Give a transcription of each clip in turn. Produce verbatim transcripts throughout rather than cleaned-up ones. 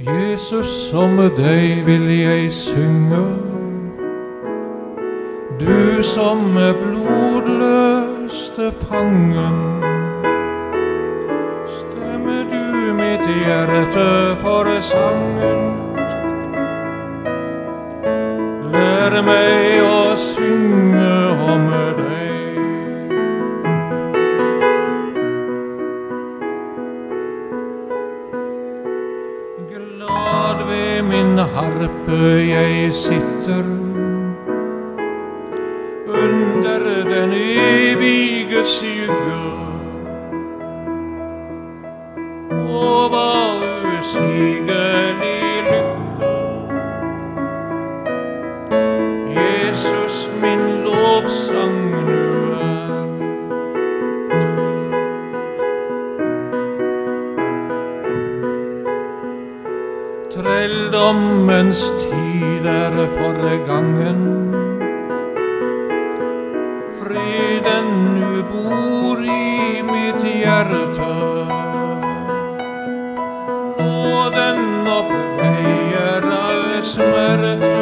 Jesus, om deg vil jeg synge, du som er blodløste fangen. Stemme du mitt hjerte for sangen, lær meg å synge om deg. Glad ved min harpe jeg sitter, under den evige skygge, og hva usigelig lykke. Jesus, min lovsang nu er. Trelldommens tid er forgangen, freden nu bor i mitt hjerte. Nåden oppveier all smerte,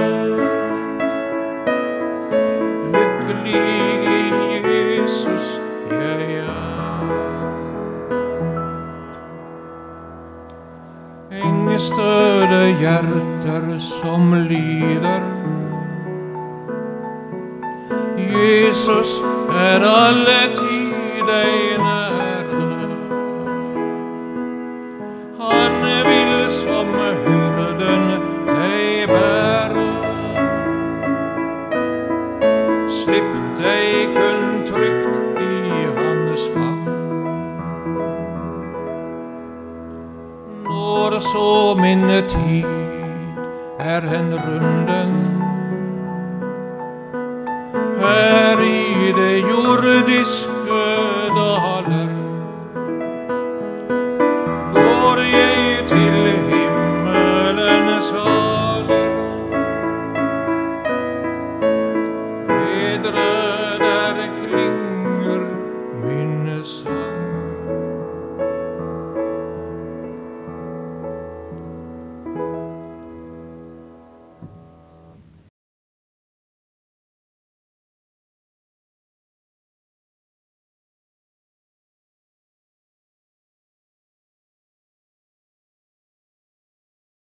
lykkelig i Jesus jeg er. Engstede hjerter som lider, Jesus er alle tid deg nære. Han vil som hyrden deg bære, slipp deg kun trygt i hans favn. Når så min tid er hen runden, her i det jordiske daler, går jeg til himmelens saler. Bedre